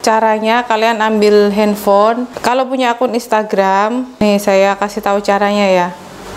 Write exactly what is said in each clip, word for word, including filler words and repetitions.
Caranya kalian ambil handphone. Kalau punya akun Instagram, nih saya kasih tahu caranya ya.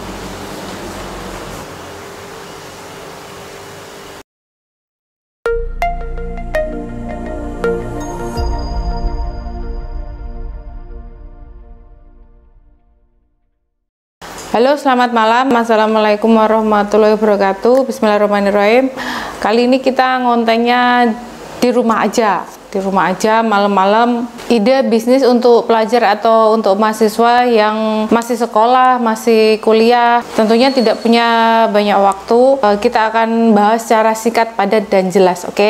Halo, selamat malam. Assalamualaikum warahmatullahi wabarakatuh. Bismillahirrahmanirrahim. Kali ini kita ngontennya di rumah aja. Di rumah aja malam-malam, ide bisnis untuk pelajar atau untuk mahasiswa yang masih sekolah, masih kuliah, tentunya tidak punya banyak waktu. Kita akan bahas secara singkat, padat, dan jelas, oke? Okay?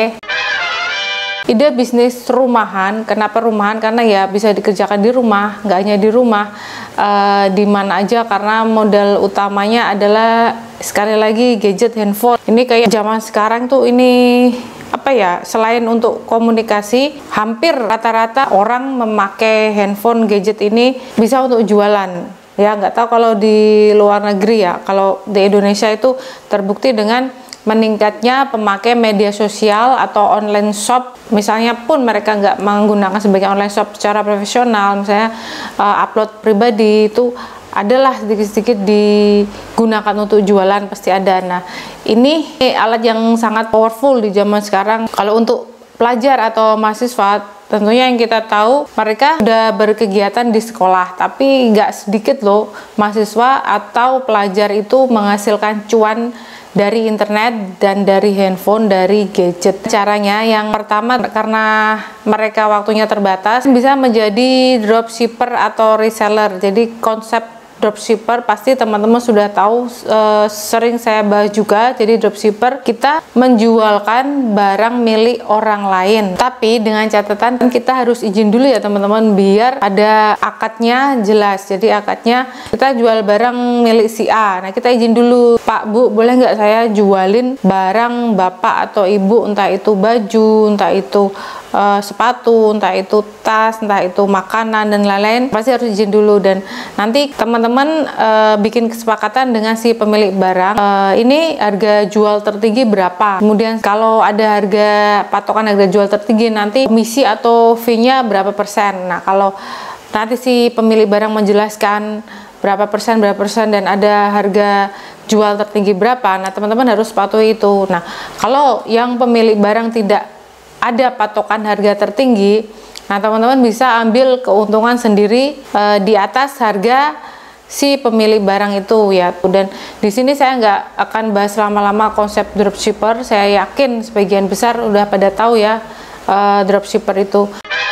Ide bisnis rumahan. Kenapa rumahan? Karena ya bisa dikerjakan di rumah, nggak hanya di rumah, uh, di mana aja, karena modal utamanya adalah sekali lagi gadget, handphone. Ini kayak zaman sekarang tuh ini apa ya, selain untuk komunikasi, hampir rata-rata orang memakai handphone gadget ini bisa untuk jualan. Ya, nggak tahu kalau di luar negeri ya. Kalau di Indonesia itu terbukti dengan meningkatnya pemakai media sosial atau online shop. Misalnya pun mereka nggak menggunakan sebagai online shop secara profesional, misalnya uh, upload pribadi, itu adalah sedikit-sedikit digunakan untuk jualan, pasti ada. Nah, ini alat yang sangat powerful di zaman sekarang. Kalau untuk pelajar atau mahasiswa, tentunya yang kita tahu mereka sudah berkegiatan di sekolah, tapi nggak sedikit loh mahasiswa atau pelajar itu menghasilkan cuan dari internet dan dari handphone, dari gadget. Caranya yang pertama, karena mereka waktunya terbatas, bisa menjadi dropshipper atau reseller. Jadi konsep dropshipper pasti teman-teman sudah tahu, e, sering saya bahas juga. Jadi dropshipper, kita menjualkan barang milik orang lain, tapi dengan catatan kita harus izin dulu ya teman-teman, biar ada akadnya jelas. Jadi akadnya, kita jual barang milik si A, nah kita izin dulu, Pak Bu, boleh nggak saya jualin barang bapak atau ibu, entah itu baju, entah itu Uh, sepatu, entah itu tas, entah itu makanan dan lain-lain, pasti harus izin dulu. Dan nanti teman-teman uh, bikin kesepakatan dengan si pemilik barang, uh, ini harga jual tertinggi berapa, kemudian kalau ada harga patokan harga jual tertinggi, nanti komisi atau fee-nya berapa persen. Nah, kalau nanti si pemilik barang menjelaskan berapa persen, berapa persen, dan ada harga jual tertinggi berapa, nah teman-teman harus patuhi itu. Nah, kalau yang pemilik barang tidak ada patokan harga tertinggi, nah teman-teman bisa ambil keuntungan sendiri e, di atas harga si pemilik barang itu ya. Dan di sini saya nggak akan bahas lama-lama konsep dropshipper. Saya yakin sebagian besar udah pada tahu ya e, dropshipper itu.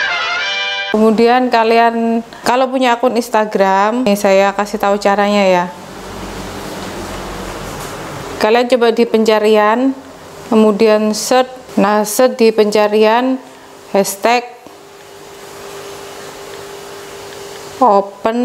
Kemudian kalian kalau punya akun Instagram, nih saya kasih tahu caranya ya. Kalian coba di pencarian, kemudian search. Nah, search di pencarian hashtag open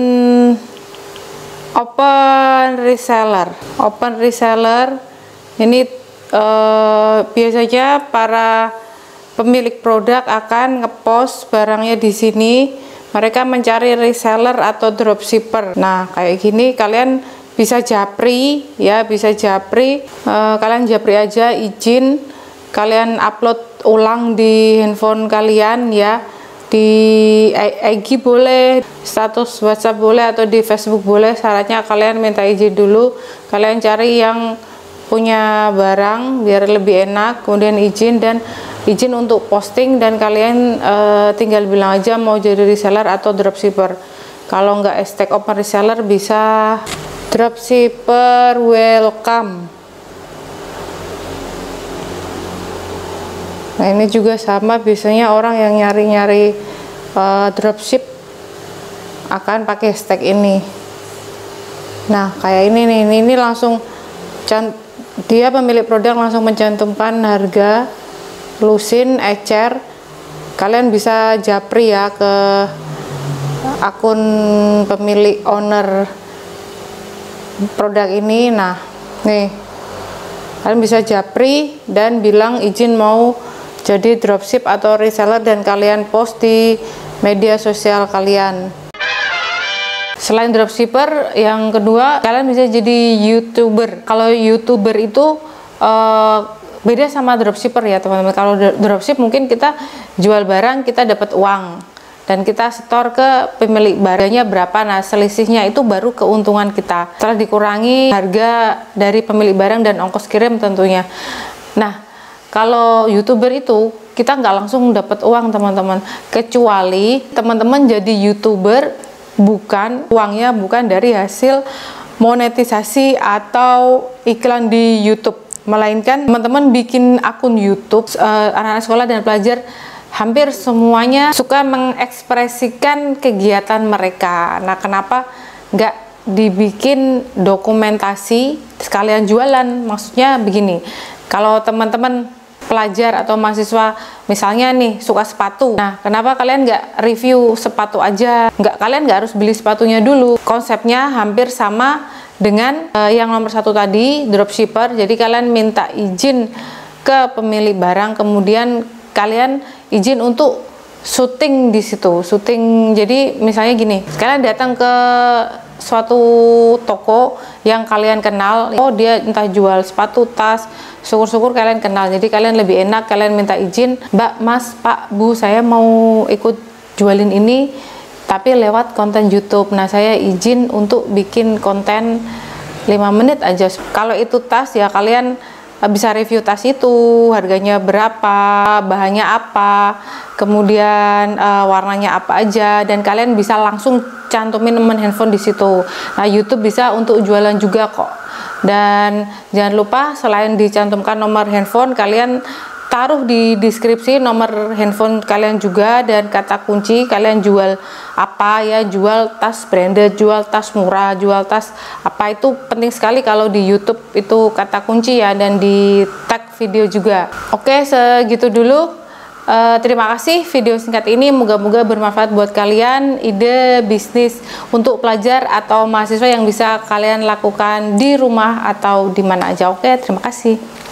open reseller. Open reseller ini eh, biasanya para pemilik produk akan ngepost barangnya di sini. Mereka mencari reseller atau dropshipper. Nah, kayak gini kalian bisa japri ya, bisa japri. Eh, kalian japri aja, izin. Kalian upload ulang di handphone kalian ya, di I G boleh, status WhatsApp boleh, atau di Facebook boleh. Syaratnya kalian minta izin dulu. Kalian cari yang punya barang biar lebih enak, kemudian izin, dan izin untuk posting, dan kalian e, tinggal bilang aja mau jadi reseller atau dropshipper. Kalau nggak hashtag open reseller, bisa dropshipper welcome. Nah, ini juga sama, biasanya orang yang nyari-nyari uh, dropship akan pakai hashtag ini. Nah, kayak ini nih, ini, ini langsung dia pemilik produk langsung mencantumkan harga, lusin, ecer. Kalian bisa japri ya ke akun pemilik owner produk ini. Nah, nih kalian bisa japri dan bilang izin mau jadi dropship atau reseller, dan kalian post di media sosial kalian. Selain dropshipper, yang kedua kalian bisa jadi YouTuber. Kalau YouTuber itu uh, beda sama dropshipper ya teman-teman. Kalau dropship mungkin kita jual barang, kita dapat uang dan kita setor ke pemilik barangnya berapa, nah selisihnya itu baru keuntungan kita setelah dikurangi harga dari pemilik barang dan ongkos kirim tentunya. Nah kalau YouTuber itu kita nggak langsung dapat uang teman-teman, kecuali teman-teman jadi YouTuber bukan uangnya bukan dari hasil monetisasi atau iklan di YouTube, melainkan teman-teman bikin akun YouTube. uh, anak-anak sekolah dan pelajar hampir semuanya suka mengekspresikan kegiatan mereka. Nah kenapa nggak dibikin dokumentasi sekalian jualan? Maksudnya begini, kalau teman-teman pelajar atau mahasiswa misalnya nih suka sepatu, nah kenapa kalian nggak review sepatu aja? Nggak, kalian nggak harus beli sepatunya dulu. Konsepnya hampir sama dengan uh, yang nomor satu tadi, dropshipper. Jadi kalian minta izin ke pemilik barang, kemudian kalian izin untuk syuting di situ, syuting. Jadi misalnya gini, kalian datang ke suatu toko yang kalian kenal, oh dia entah jual sepatu, tas, syukur-syukur kalian kenal, jadi kalian lebih enak, kalian minta izin, Mbak, Mas, Pak, Bu, saya mau ikut jualin ini tapi lewat konten YouTube. Nah saya izin untuk bikin konten lima menit aja. Kalau itu tas ya kalian bisa review tas itu, harganya berapa, bahannya apa, kemudian uh, warnanya apa aja, dan kalian bisa langsung cantumin nomor handphone di situ. Nah YouTube bisa untuk jualan juga kok. Dan jangan lupa selain dicantumkan nomor handphone, kalian taruh di deskripsi nomor handphone kalian juga dan kata kunci kalian jual apa ya, jual tas branded, jual tas murah, jual tas apa. Itu penting sekali kalau di YouTube itu kata kunci ya, dan di tag video juga. Oke, segitu dulu. Uh, terima kasih video singkat ini, moga-moga bermanfaat buat kalian, ide bisnis untuk pelajar atau mahasiswa yang bisa kalian lakukan di rumah atau di mana aja. Oke, terima kasih.